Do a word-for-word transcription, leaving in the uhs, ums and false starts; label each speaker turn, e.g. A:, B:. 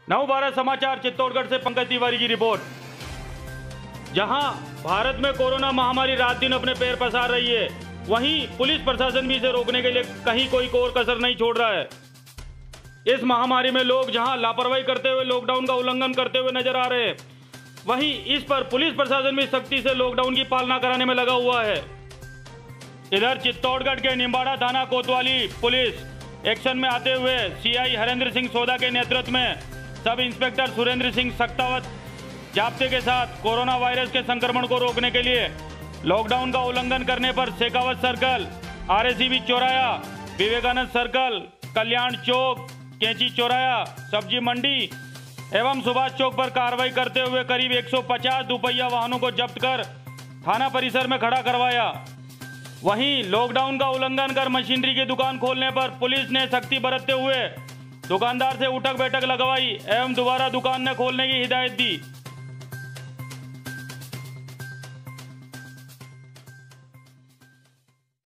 A: नव भारत समाचार चित्तौड़गढ़ से पंकज तिवारी की रिपोर्ट। जहां भारत में कोरोना महामारी रात दिन अपने पैर पसार रही है, वहीं पुलिस प्रशासन भी इसे रोकने के लिए कहीं कोई कोर कसर नहीं छोड़ रहा है। इस महामारी में लोग जहां लापरवाही करते हुए लॉकडाउन का उल्लंघन करते हुए नजर आ रहे हैं, वहीं इस पर पुलिस प्रशासन भी सख्ती से लॉकडाउन की पालना कराने में लगा हुआ है। इधर चित्तौड़गढ़ के निम्बाड़ा थाना कोतवाली पुलिस एक्शन में आते हुए सीआई हरेंद्र सिंह सोदा के नेतृत्व में सब इंस्पेक्टर सुरेंद्र सिंह सक्तावत जाब्ते के साथ कोरोना वायरस के संक्रमण को रोकने के लिए लॉकडाउन का उल्लंघन करने पर शेखावत सर्कल, आरएसीबी चौराया, विवेकानंद सर्कल, कल्याण चौक, कैंची चौराया, सब्जी मंडी एवं सुभाष चौक पर कार्रवाई करते हुए करीब एक सौ पचास दुपहिया वाहनों को जब्त कर थाना परिसर में खड़ा करवाया। वहीं लॉकडाउन का उल्लंघन कर मशीनरी की दुकान खोलने पर पुलिस ने सख्ती बरतते हुए दुकानदार से उठक बैठक लगवाई एवं दोबारा दुकान न खोलने की हिदायत दी।